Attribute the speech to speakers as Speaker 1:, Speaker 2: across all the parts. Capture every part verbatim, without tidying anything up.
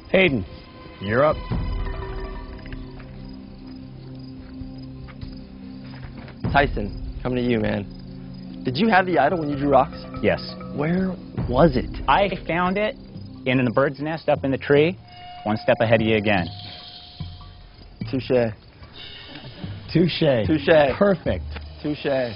Speaker 1: Hayden, you're up.
Speaker 2: Tyson, coming to you, man. Did you have the idol when you drew rocks?
Speaker 1: Yes.
Speaker 2: Where was it?
Speaker 1: I found it in the bird's nest up in the tree, one step ahead of you again.
Speaker 2: Touche.
Speaker 1: Touche.
Speaker 2: Touche.
Speaker 1: Perfect.
Speaker 2: Touche.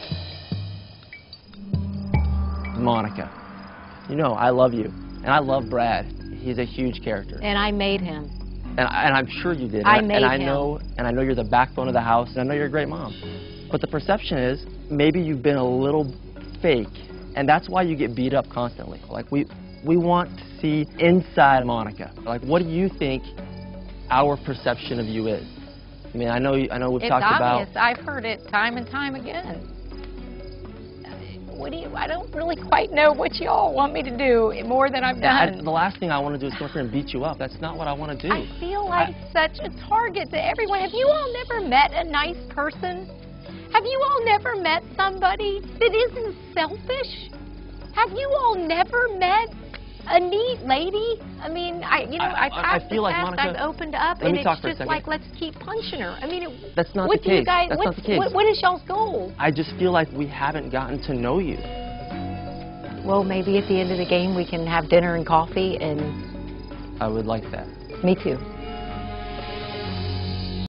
Speaker 2: Monica, you know I love you, and I love Brad. He's a huge character.
Speaker 3: And I made him.
Speaker 2: And, I, and I'm sure you did.
Speaker 3: I
Speaker 2: and,
Speaker 3: made
Speaker 2: and I
Speaker 3: him.
Speaker 2: know, and I know you're the backbone of the house, and I know you're a great mom. But the perception is maybe you've been a little fake, and that's why you get beat up constantly. Like we, we want to see inside Monica. Like, what do you think our perception of you is? I mean, I know, I know we've
Speaker 3: It's
Speaker 2: talked
Speaker 3: obvious.
Speaker 2: about.
Speaker 3: I've heard it time and time again. What do you? I don't really quite know what you all want me to do more than I've
Speaker 2: I,
Speaker 3: done.
Speaker 2: the last thing I want to do is come up here and beat you up. That's not what I want to do.
Speaker 3: I feel like
Speaker 2: I,
Speaker 3: such a target to everyone. Have you all never met a nice person? Have you all never met somebody that isn't selfish? Have you all never met a neat lady? I mean, I you know,
Speaker 2: I-
Speaker 3: I,
Speaker 2: I- I
Speaker 3: passed
Speaker 2: feel
Speaker 3: the
Speaker 2: like,
Speaker 3: test,
Speaker 2: Monica,
Speaker 3: I've opened up,
Speaker 2: let
Speaker 3: and
Speaker 2: me
Speaker 3: it's
Speaker 2: talk for a
Speaker 3: just
Speaker 2: second.
Speaker 3: like, let's keep punching her. I mean, it,
Speaker 2: That's not
Speaker 3: what
Speaker 2: the
Speaker 3: do you
Speaker 2: case.
Speaker 3: guys?
Speaker 2: That's
Speaker 3: what,
Speaker 2: not the case.
Speaker 3: What, what is y'all's goal?
Speaker 2: I just feel like we haven't gotten to know you.
Speaker 3: Well, maybe at the end of the game we can have dinner and coffee, and
Speaker 2: I would like that.
Speaker 3: me too.